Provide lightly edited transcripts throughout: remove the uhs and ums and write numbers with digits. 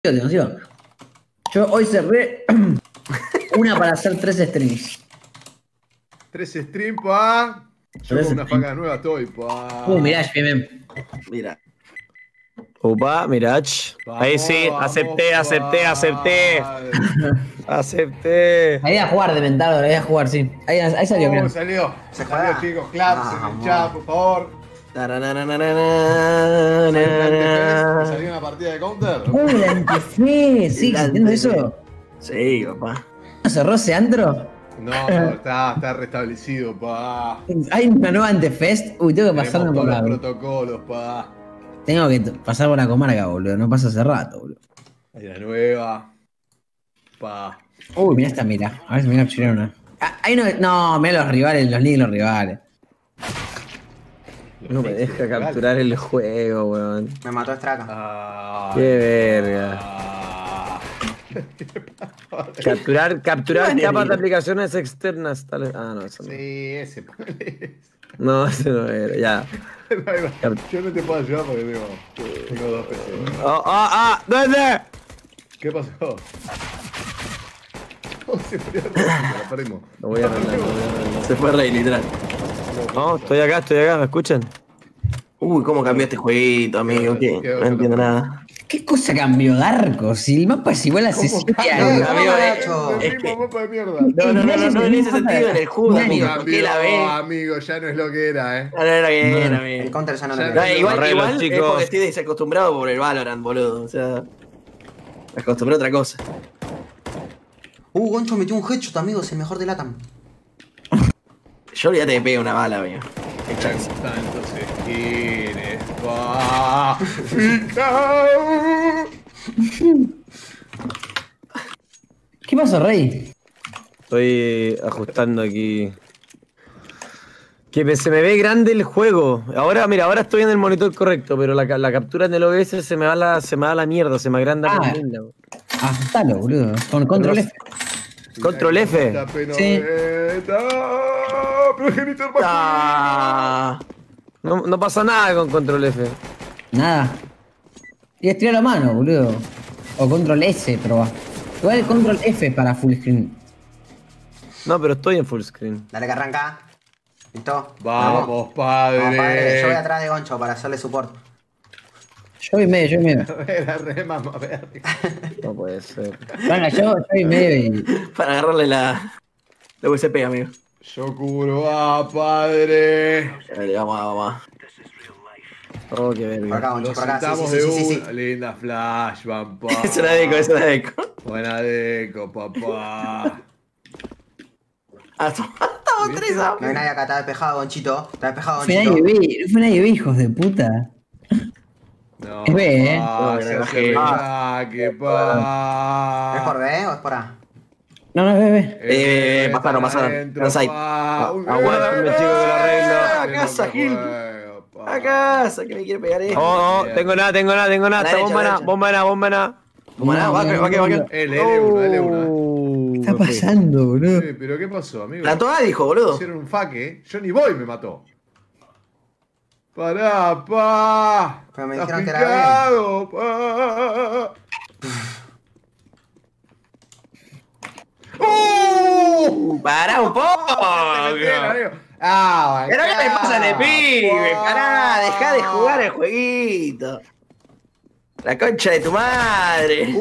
Atención. Yo hoy cerré una para hacer 3 streams. 3 streams, pa. Yo con una faca nueva estoy, pa. Mirage, bien. Mira. Opa, Mirage. Vamos, Ahí sí, vamos, acepté. Acepté. La idea jugar de mentado, la idea jugar, sí. Ahí salió, mirá. Salió. Se Salió, juega. chicos. Claps en el chat, por favor. ¿Salió una partida de counter? La antefe, ¿sí? ¿Entiendo eso? Sí, papá. ¿No cerró ese antro? No, está restablecido, pa. ¿Hay una nueva antefest? Uy, tengo que pasarme Tenemos por todos la... los protocolos, pa. Tengo que pasar por la comarca, boludo. No pasa hace rato, boludo. Hay la nueva. Pa. Uy, mirá esta, mira. A ver si me voy a capturar una. Ahí no... No, mirá los rivales, los niños los rivales. No me deja capturar el juego, weón. Me mató Straka. Ah, Qué verga. ah. Capturar Bueno, capas de aplicaciones externas. Tal... Ah, no, eso no. Sí, ese. No, ese no era, ya. Yo no te puedo ayudar porque tengo uno o dos PC. ¿Dónde? ¿Qué pasó? Oh, se murió, la perdimos. Lo voy a arreglar. Se fue Rey, literal. No, estoy acá, ¿me escuchan? Uy, ¿cómo cambió este jueguito, amigo? ¿Qué? No entiendo nada. ¿Qué cosa cambió Darko? Si el mapa es igual hace 7 años. amigo, El mismo mapa de mierda. No, en ese sentido, en el juego, amigo. ¿Por qué la ves? Amigo, ya no es lo que era, No era bien, El amigo. counter ya no Ya lo no. veo. Igual Arreglos, es chicos. porque estoy desacostumbrado por el Valorant, boludo. O sea, me acostumbré a otra cosa. Goncho metió un headshot, amigo, es el mejor de LATAM. Yo ya te pego una bala, amigo. Qué chance. Tantos skins, pa. ¿Qué pasó, Rey? Estoy ajustando aquí. Que se me ve grande el juego. Ahora, mira, ahora estoy en el monitor correcto, pero la captura en el OBS se me va la mierda, se me agranda Ah. por linda. Ajustalo, boludo. Con control F. Control F. Sí. Progenitor Ah, no pasa nada con control F. Nada. Y estirar la mano, boludo. O control S, probá. Igual el control F para full screen. No, pero estoy en full screen. Dale que arranca. ¿Listo? Vamos, Vamos, padre. padre. Yo voy atrás de Goncho para hacerle support. Yo y medio. Era re mamá verde. No puede ser. Venga, yo y medio y... Para agarrarle la USP, amigo. Yo cubro a padre. Dale, vamos. Oh, qué Por verga. acá, Goncho, Lo por acá. sentamos Sí. de una. Linda flash, papá. Es una deco. Buena deco, papá. Estamos tres, No hay nadie acá, está despejado, Gonchito. Está despejado, No fue Gonchito. nadie B, hijos de puta. No, Es B, pa, No, se no, hace no. relaque, pa. ¿Es por B o es por A? No, es B. Pasaron. Adentro, Onside. pa. Aguántame, chico, que lo arreglo. Adentro, A casa, Gil. juego, pa. A casa, que me quiere pegar esto. Oh, tengo nada. Está derecha, bomba derecha. nada. ¿Cómo nada? Va que. L1. ¿Qué está pasando, boludo? Sí, pero ¿qué pasó, amigo? Plantó A, dijo, boludo. Hicieron un faque. Yo ni voy, me mató. Pará, pa. Pero me Estás dijeron que era picado, pa. Pará un poco. Ah, ¿Pero qué le pasa al pibe? Pará, dejá de jugar el jueguito. La concha de tu madre.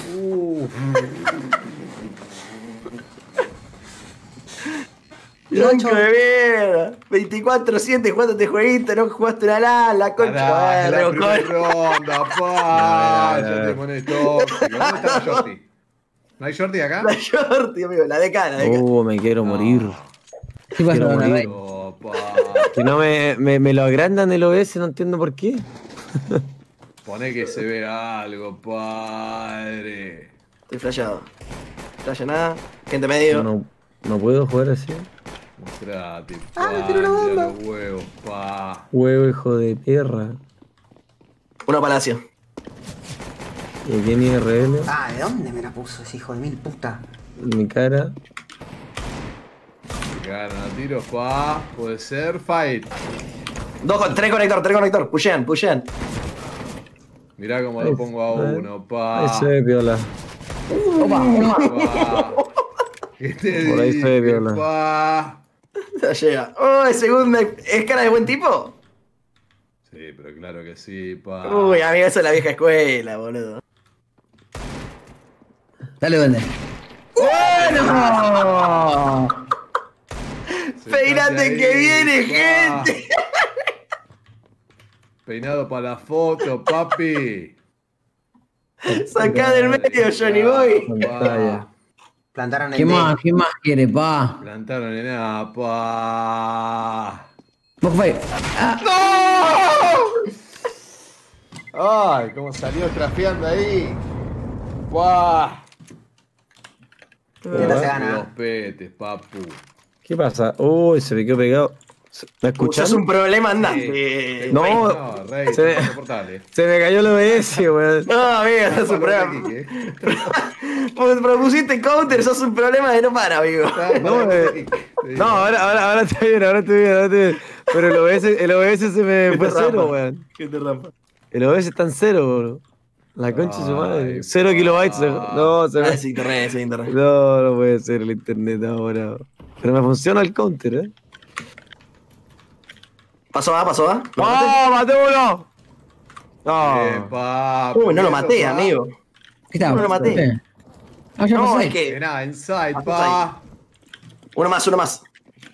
Loncho de mierda. 24-7 jugando este jueguito, no jugaste una la concha de la primera Rebocón. ronda, pa. No, Ya te pones tóxico. ¿Dónde está la Shorty? ¿No hay Shorty acá? La shorty, amigo, la de cara. Me quiero morir. ¿Qué pasó Quiero ahora, morir. Rey? No, pa. Que no me lo agrandan el OBS, no entiendo por qué. Poné que se vea algo, padre. Estoy flashado. Flasha nada. Gente medio. No puedo jugar así. Mostrate, me tiró una bomba. los huevos, pa. Huevo, hijo de perra. Uno palacio. Y aquí en IRL, Ah, ¿de dónde me la puso ese hijo de mil puta? en mi cara. Ganan a tiros, pa. Puede ser fight. Tres conector. Pushean. Mirá cómo lo pongo a uno, pa. Ahí se ve piola. Opa, uno más. Pa. ¿Qué te Por ahí se ve dije, piola. pa? Ya llega. Oh, el segundo. ¿Es cara de buen tipo? Sí, pero claro que sí, pa. Uy, amigo, eso es la vieja escuela, boludo. Dale, duende. ¡Bueno! Sentate Peinate ahí, que viene, pa. gente. Peinado para la foto, papi. Sacá del medio, Johnny Boy. Pa. Plantaron el ¿Qué D. más? ¿Qué más quiere, pa? Plantaron en nada, pa. Vos fue. Ah, Ay, cómo salió trapeando ahí. Pa. Esta se Los gana. petes, papu. ¿Qué pasa? Uy, se me quedó pegado. ¿Me escuchas? Sos un problema andante. No. No, Rey, Se- es insoportable. Se me cayó el OBS, weón. No, amigo, sos un problema. Pues propusiste counter, sos un problema de no para, amigo. No, ahora estoy bien, ahora estoy bien. Pero el OBS se me fue cero, weón. ¿Qué te rampa? El OBS está en cero, bro. La concha de su madre. Ay, 0 kilobytes. No, se me... Es internet, es internet. No puede ser el internet ahora. Pero me funciona el counter, ¿eh? Pasó A, pasó A. ¡Oh, maté uno! Bien, No. papu. Uy, no lo Eso, maté, pa. amigo. ¿Qué está? No lo maté. ¿Qué? Ah, ya No, pasó. es que. De nada, inside, Pasó pa. Uno más, uno más.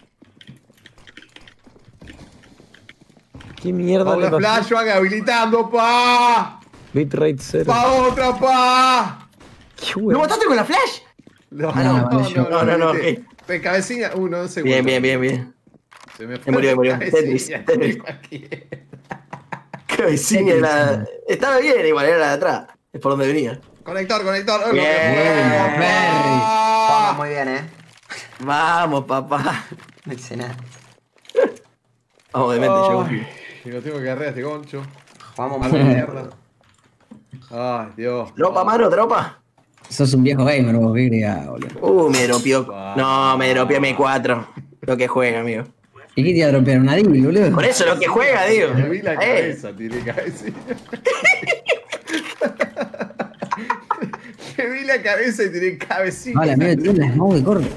¿Qué mierda Pa le una pasó? flashbang habilitando, pa. Bitrate 0. Pa otra, pa. ¿Qué ¿Lo weón? mataste con la flash? No, No, viste. ok. Cabecilla, no sé. Bien, bien, bien, bien. Se me Me murió, me murió. cabecilla. Tetris. Cabecilla de la. Estaba bien, igual, era la de atrás. Es por donde venía. Conector. Oh, Bien, Ferry. Vamos muy bien, Vamos, papá. No hice nada. Vamos, demente, llegó. Y lo tengo que agarrar a este concho. Jugamos A muy la bien. mierda. Ay, Dios. Tropa, mano, tropa. Sos un viejo gamer, vos, qué gría, boludo. Me dropió. No, me dropió M4. Lo que juega, amigo. ¿Y qué te iba a romper? ¿Una deal, boludo? Por eso, lo que juega, digo. Me vi la cabeza, tiene cabecilla. Me vi la cabeza y tiene cabecilla. Vale, amigo, tiene las mouse de corto.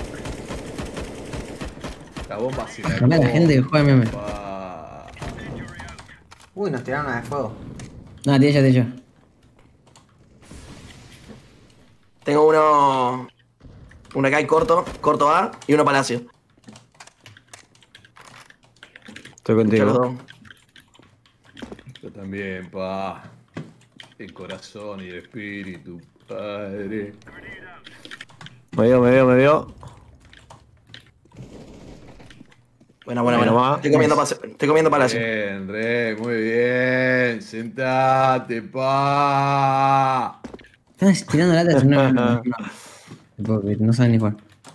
La bomba se la Llamé a la gente que juega meme. Pa. Uy, nos tiraron una de fuego. No, te ella. Tengo uno. Uno acá y corto A y uno palacio. Estoy Los contigo. dos. Yo también, pa. El corazón y el espíritu, padre. Me vio. Buena. Bueno, va. Estoy comiendo palacio. Bien, Rey, muy bien. Sentate, pa. Están tirando latas. No. Porque no saben ni jugar.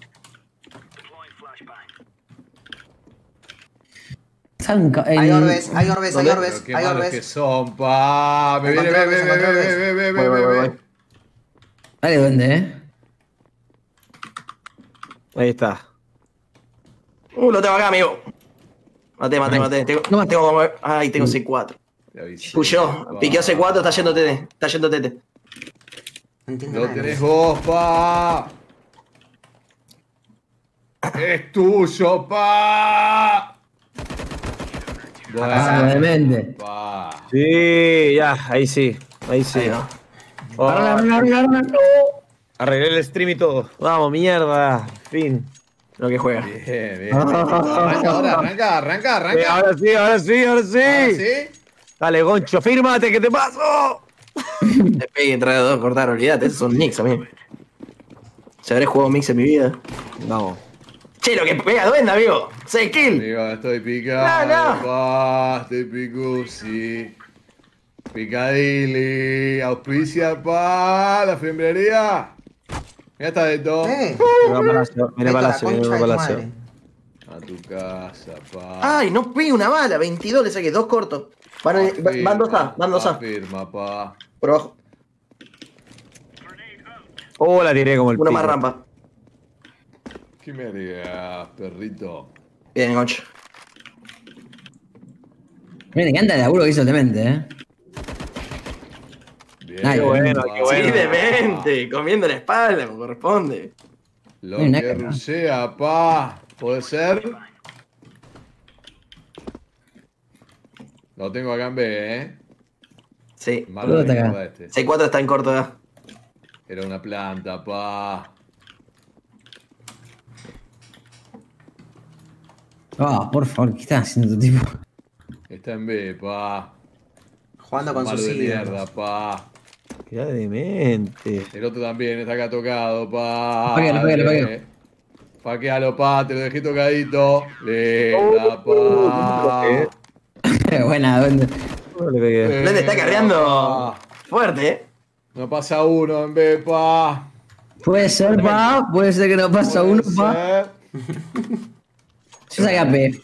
¿Saben? Hay orbes, hay orbes, hay ¿Dónde? orbes, Pero qué hay malos orbes. que son, pa. Me viene, Encontré orbes, ve. Voy. Dale, duende, Ahí está. Lo tengo acá, amigo. Mate. No, Tengo. Ay, tengo C4. Te avisé, Puyó. pa. Piqueó C4, está yendo TT. Está yendo TT. No entiendo Lo nada. tenés vos, pa. Es tuyo, pa. Ah, demente. Pa. Sí, ya, ahí sí. Ahí va. Oh, Arregla. arreglé el stream y todo. Vamos, mierda. Fin. Lo que juega. Bien. Arranca ahora, arranca. Ahora sí. ¿Ah, sí? Dale, Goncho, fírmate, ¿qué te pasó? Te pegué entre los dos, cortar, olvídate. Esos son nicks, amigo. Si habré jugado mix en mi vida. Vamos. Che, lo que pega duende, amigo. 6 kills. Amigo, estoy picado, No. pa. Estoy picusi. Picadilly. Auspicia, pa. La fiambrería. Ya está de todo. Viene Palacio. Vete a la concha de tu Palacio. madre. A tu casa, pa. Ay, no pegué una bala. 22 le saqué, 2 cortos. Van 2A, van 2A. Firma, pa. Por abajo. Oh, la tiré como el Uno pico. más rampa. ¿Qué me harías, perrito? Bien, Goncho. Me encanta el laburo que hizo Demente, Ay, bueno, pa. qué bueno. Sí, demente, comiendo la espalda, como corresponde. Lo Hay una que cara. rusea, pa. ¿Puede ser? Lo tengo acá en B, Sí. Malo Todo de está acá. mierda este. C4 está en corto ya. Era una planta, pa. Ah, por favor, ¿qué estás haciendo tu tipo? Está en B, pa. Jugando con Malo sus de mierda, ídolos. pa. Qué demente. El otro también está acá tocado, pa. Paquealo, paquealo. Paquealo, pa. Te lo dejé tocadito. Linda, pa. Buena, ¿dónde? No le pegué. Blende está carreando pa. fuerte, ¿eh? No pasa uno en B, pa. Puede ser, pa. Puede ser que no pasa Puede uno, pa. ser. Yo saqué a P.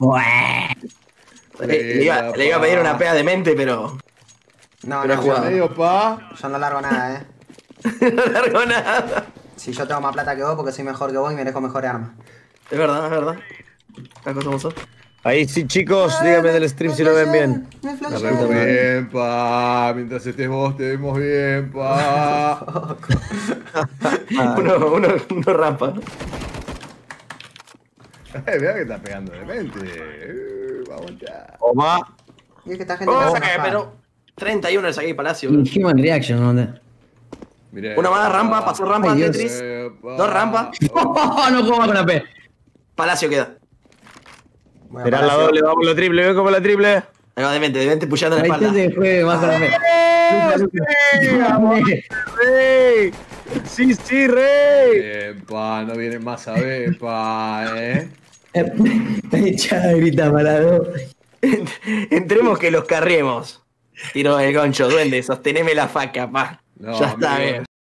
Le iba a pedir una pega de mente, pero No, Pero no, he jugado. Medio, pa. yo no largo nada, no largo nada. Si yo tengo más plata que vos porque soy mejor que vos y merezco mejores armas. Es verdad, es verdad. Las cosas como son. Ahí sí, chicos, díganme del stream si lo ven bien. Me Te flashea. vemos bien, pa. Mientras estés vos, te vemos bien, pa. Uno rampa. Mirá que está pegando de mente. Vamos ya. Toma. Y es que esta gente me hace enojar. Pero 31 le saqué el Palacio. bro. Human Reaction, ¿dónde? Mirá, Una más rampa, pasó rampa, Ay, Dios. Tetris. pa. Dos rampas. No juego más con la P. Palacio queda. Voy a Mirá la Palacio. doble, vamos la triple, ven como la triple. Ahí va demente puchando la Ahí espalda. te juegue más con la P. ¡Rey! Sí, sí, rey. Bien, pa. No vienen más a ver, pa, Ya grita parado. Entremos que los carriemos. Tiro el goncho, duende, sosteneme la faca, pa. No, ya está, amigo. bien.